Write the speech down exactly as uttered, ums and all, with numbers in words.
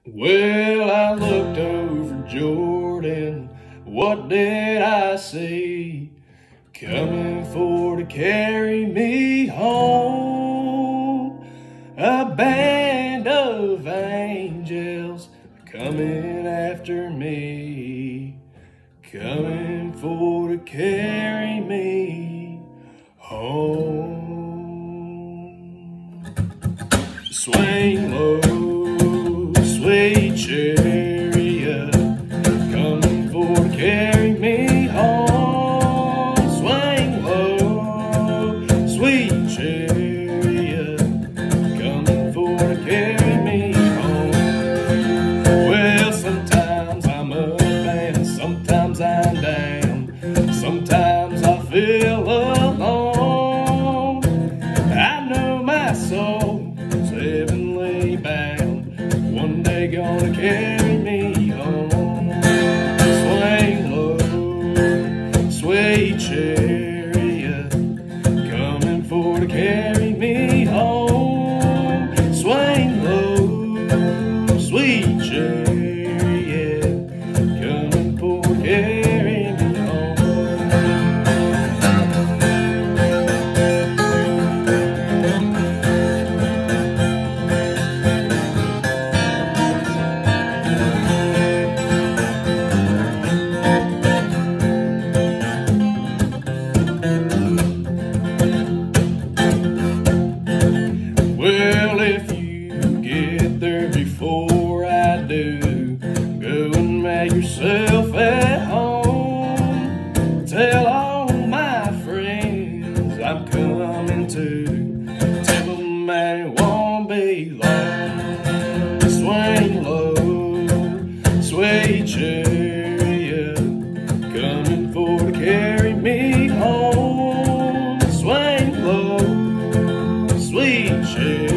Well, I looked over Jordan, what did I see? Coming for to carry me home. A band of angels coming after me, coming for to carry me home. Swing low, sweet chariot, coming for to carry me home. Swing low, sweet chariot, coming for to carry me home. Well, sometimes I'm up and sometimes I'm down. Sometimes I feel alone. I know my soul is heavenly bound, one day gonna carry me home. Swing low, sweet chariot, coming for to carry me home. Swing low, sweet chariot, coming for to carry me home. Well, if you get there before I do, go and make yourself at home. Tell all my friends I'm coming too. Tell them that it won't be long. Swing low, sweet chariot, coming for to carry me home. Swing low, sweet chariot,